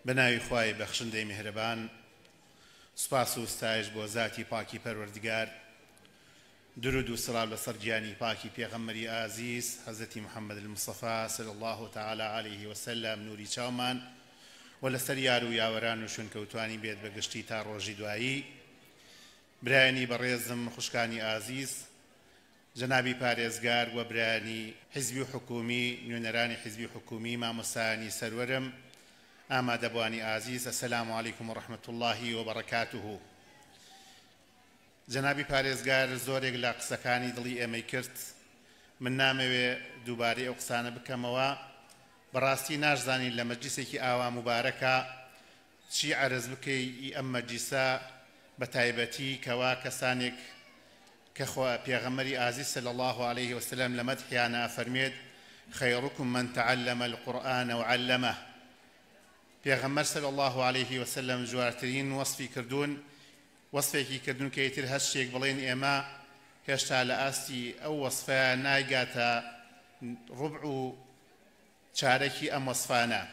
بناوی خوای بەخشندەی میهرەبان سوپاس و ستایش بۆ ذاتی پاکی پەروەردگار درود و سڵاو لەسەر گیانی پاکی پێغەمبەری ئازیز حەزرەتی محەممەد المصطفى صلی الله تعالی عليه وسلم نوری چاومان و لەسەر یار و یاوەران و شوێنکەوتوانی بێت بە گشتی تا ڕۆژی دوایی. برایانی بەڕێزم خوشکانی ئازیز جەنابی پارێزگار و برایانی حیزبی و حکومی نوێنەرانی حیزبی و حکومی مامۆستایانی سەروەرم ئامادەبوانی ئازیز ئەسەلامو عەلەیکوم و ڕەحمەتوڵڵاهی و بەڕەکاتوهو. جەنابی پارێزگار زۆرێک لە قسەکانی دڵی ئێمەی کرد، من نامەوێ دووبارەی ئەو قسانە بکەمەوە. بەڕاستی ناشزانین لە مەجلیسێکی ئاوا مبارەکە چی عەرز بکەی ئەم مەجلیسە بە تایبەتی کەوا کەسانێک کە پێغەمبەری ئازیز صلی الله عليه وسلم لە مەدحیانە فەرمێت خەیڕکم من تعلم القورئان وعلمه. پێغەمبەر صلی الله عليه وسلم جوارترین وەصفی کردوون، وەصفێکی کردوون کە ئیتر هەر شتێک بڵێن ئێمە هێشتا لە ئاستی ئەو وەصفە نایگاتە ڕوبع و چارەکی ئەم وەصفانە.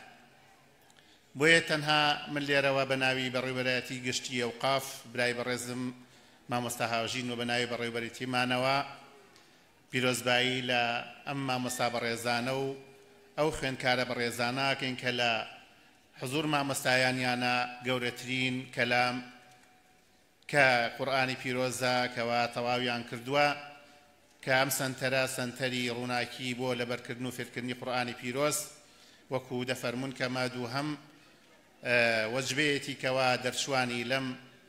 بۆیە تەنها من لێرەوە بە ناوی بەڕێوەبەرەتی گشتی ئەوقاف برای بەڕێزم مامۆستا هاوژین و بە ناوی بەڕێوەبەرەتیمانەوە پیرۆزبایی لە ئەم مامۆستا بەڕێزانە و ئەو خوێندکارە بەڕێزانەکەین کە لە حضور مامۆستایانیانە گەورەترین کەلام کە قورئانی پیرۆزە کەوا تەواویان کردووە کە ئەم سەنتەرە سەنتەری ڕووناکی بۆ لەبەرکردن و فێرکردنی قورئانی پیرۆز وەکو دەفەرمون کە مادوو هەم وەجبەیەتی کەوا دەرچوانی لەم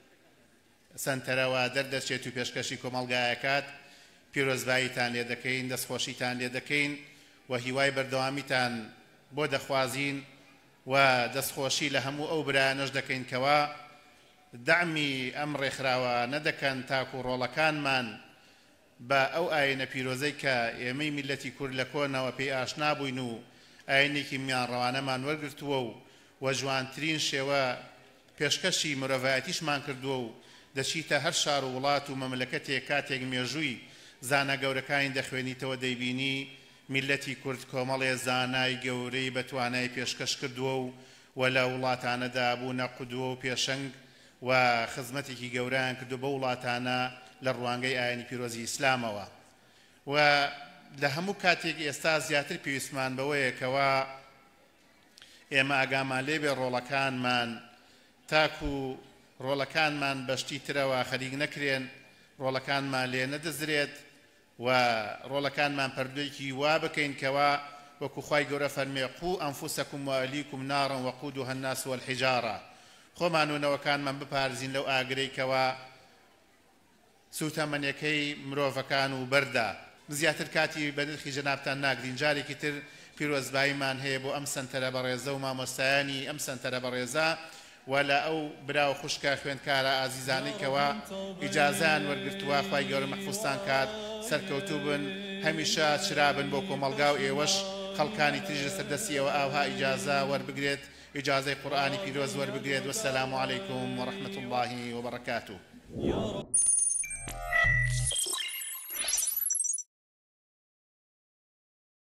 سەنتەرەوە دەردەچێت و پێشکەشی کۆمەڵگایەکات پیرۆزباییتان لێ دەکەین، دەستخۆشیتان لێ دەکەین و هیوای بەردەوامیتان بۆ دەخوازین و دەستخۆشی لە هەموو ئەو برایانەش دەکەین کەوا دعمی ئەم ڕێکخراوە نەدەکەن تاکو ڕۆڵەکانمان بە ئەو ئاینە پیرۆزەی کە ئێمەی میلەتی کورد لە کۆنەوە پێی ئاشنا بووین و ئاینێکی میانڕەوانەمان وەرگرتووە و جوانترین شێوە پێشکەشی مرۆڤایەتیشمان کردووە و دەچیتە هەر شار و وڵات و مەملەکەتێک کاتێک مێژووی زانە گەورەکانی دەخوێنیتەوە دەیبینی میلەتی کورد کۆمەڵێ زانای گەورەی بەتوانای پێشکەش کردووە و لە وڵاتانەدا بوونە قودووە و پێشەنگ و خزمەتێکی گەورەیان کردو بە وڵاتانە لە ڕوانگەی ئاینی پیرۆزی ئیسلامەوە. و لە هەموو کاتێک ئێستا زیاتر پێویستمان بەوەیەکەوە ئێمە ئاگامان لێبێ ڕۆڵەکانمان تاکو ڕۆڵەکانمان بەشتی ترەوە خەریک نەکرێن، ڕۆڵەکانمان لێ نەدەزرێت و ڕۆڵەکانمان پەردوویەکی وا بکەین کەوا وەکو خوای گەورە فەرمێ قوو ئەنفوسەکم وەئەهلیکم نارا وەقودوها الناس والحجارە. خۆمان و نەوەکانمان بپارێزین لەو ئاگرەی کەوا سوتەمەنیەکەی مرۆڤەکان و بەردا. زیاتر کاتی بەدڵخی جەنابتان ناگرین. جارێکی تر پیرۆزباییمان هەیە بۆ ئەم سەنتەرە بەڕێزە و مامۆستایانی ئەم سەنتەرە بەڕێزە و لە ئەو برا و خوشکە خوێندکارە ئازیزانەی کەوا ئیجازەیان وەرگرتووە خوای گەورە مەحفوظتان کات، سەرکەوتوو بن، هەمیشە چرابن بۆ کۆمەڵگا و ئێوەش خەڵکانی تریش لەسەر دەستیەوە ئاوها ئیجازە وەربگرێت، ئیجازەی قورئانی پیرۆز وەربگرێت. وەسەلامو عەلەیکوم وەڕەحمەتوڵڵاهی وبەڕەکاتوه.